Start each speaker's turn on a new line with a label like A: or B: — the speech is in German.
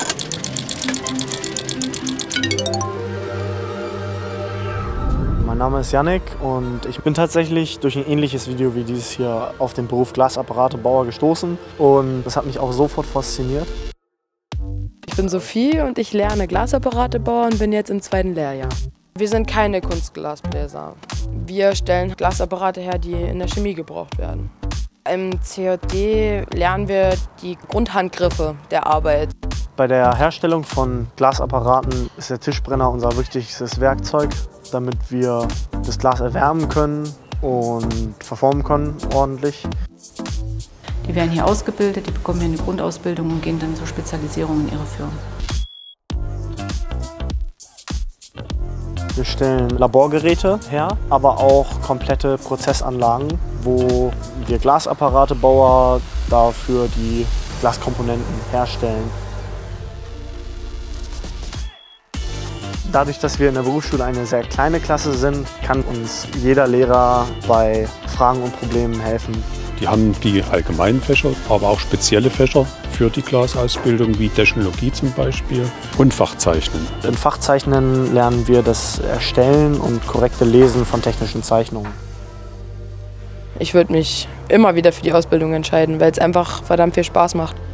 A: Mein Name ist Yannick und ich bin tatsächlich durch ein ähnliches Video wie dieses hier auf den Beruf Glasapparatebauer gestoßen und das hat mich auch sofort fasziniert.
B: Ich bin Sophie und ich lerne Glasapparatebauer und bin jetzt im 2. Lehrjahr. Wir sind keine Kunstglasbläser. Wir stellen Glasapparate her, die in der Chemie gebraucht werden. Im CAD lernen wir die Grundhandgriffe der Arbeit.
A: Bei der Herstellung von Glasapparaten ist der Tischbrenner unser wichtigstes Werkzeug, damit wir das Glas erwärmen können und verformen können ordentlich.
C: Die werden hier ausgebildet, die bekommen hier eine Grundausbildung und gehen dann zur Spezialisierung in ihre Firmen.
A: Wir stellen Laborgeräte her, aber auch komplette Prozessanlagen, wo wir Glasapparatebauer dafür die Glaskomponenten herstellen. Dadurch, dass wir in der Berufsschule eine sehr kleine Klasse sind, kann uns jeder Lehrer bei Fragen und Problemen helfen.
D: Die haben die allgemeinen Fächer, aber auch spezielle Fächer für die Glasausbildung, wie Technologie zum Beispiel und Fachzeichnen.
A: In Fachzeichnen lernen wir das Erstellen und korrekte Lesen von technischen Zeichnungen.
B: Ich würde mich immer wieder für die Ausbildung entscheiden, weil es einfach verdammt viel Spaß macht.